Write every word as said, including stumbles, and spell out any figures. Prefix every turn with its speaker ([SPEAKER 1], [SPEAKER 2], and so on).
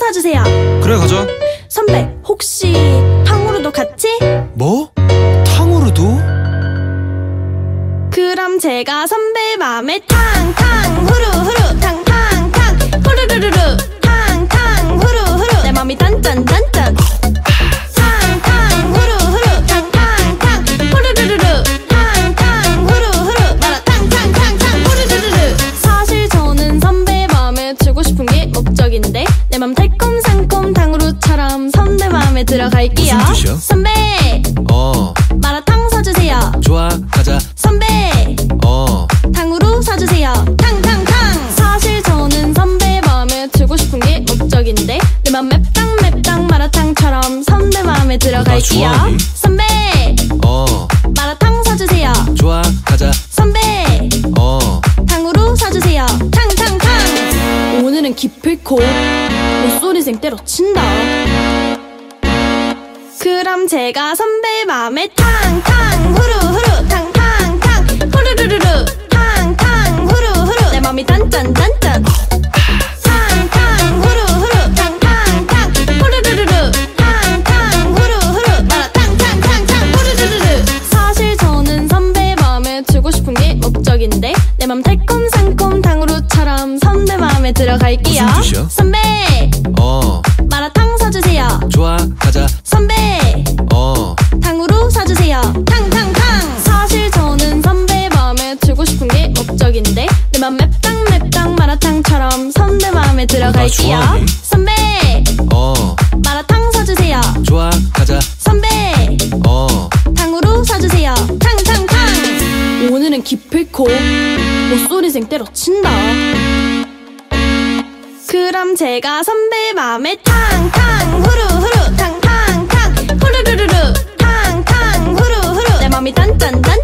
[SPEAKER 1] 사주세요.
[SPEAKER 2] 그래 가자.
[SPEAKER 1] 선배 혹시 탕후루도 같이?
[SPEAKER 2] 뭐? 탕후루도?
[SPEAKER 1] 그럼 제가 선배 맘에 탕탕 후루후루 탕탕탕 후루루루루 탕탕 후루후루 내 맘이 단짠단짠 탕탕 후루후루 탕탕탕 후루루루루 탕탕 후루후루 나라 탕탕탕탕 후루루루루. 사실 저는 선배 맘에 들고 싶은 게 목적인데 내 맘 달콤상콤 탕후루처럼 선배 맘에 들어갈게요.
[SPEAKER 2] 무슨 뜻이야?
[SPEAKER 1] 선배
[SPEAKER 2] 어
[SPEAKER 1] 마라탕 사주세요.
[SPEAKER 2] 좋아 가자.
[SPEAKER 1] 선배
[SPEAKER 2] 어
[SPEAKER 1] 탕후루 사주세요. 탕탕탕. 사실 저는 선배 마음에 들고 싶은 게 목적인데 내 맘 맵당 맵당 마라탕처럼 선배 마음에 들어갈게요. 선배
[SPEAKER 2] 어
[SPEAKER 1] 마라탕 사주세요.
[SPEAKER 2] 좋아 가자.
[SPEAKER 1] 선배
[SPEAKER 2] 어
[SPEAKER 1] 탕후루 사주세요. 탕탕탕. 오늘은 기필코 목소리생 때려친다. 그럼 제가 선배 맘에 탕탕 후루후루 탕탕탕 후루루루루 탕탕 후루후루 내 맘이 단짠단짠 탕탕 후루후루 탕탕탕 후루루루루 탕탕 후루후루 나라 탕탕탕탕 후루루루루. 사실 저는 선배 맘에 들고 싶은 게 목적인데 내 맘 달콤상콤 탕후루처럼 선배 맘에 들어갈게요.
[SPEAKER 2] 무슨 뜻이야?
[SPEAKER 1] 선배
[SPEAKER 2] 어
[SPEAKER 1] 마라탕 사주세요.
[SPEAKER 2] 좋아 가자.
[SPEAKER 1] 선배
[SPEAKER 2] 어
[SPEAKER 1] 탕후루 사주세요. 탕탕탕. 사실 저는 선배 마음에 들고 싶은 게 목적인데 내 맘 맵당 맵당 마라탕처럼 선배 마음에 들어갈게요.
[SPEAKER 2] 좋아하니?
[SPEAKER 1] 선배
[SPEAKER 2] 어
[SPEAKER 1] 마라탕 사주세요.
[SPEAKER 2] 좋아 가자.
[SPEAKER 1] 선배
[SPEAKER 2] 어
[SPEAKER 1] 탕후루 사주세요. 탕탕탕. 오늘은 기필코 목소리생 때려친다. 그럼 제가 선배 맘에 탕탕 후루후루 탕탕탕 후루루루루 탕탕 후루후루 내 맘이 단짠단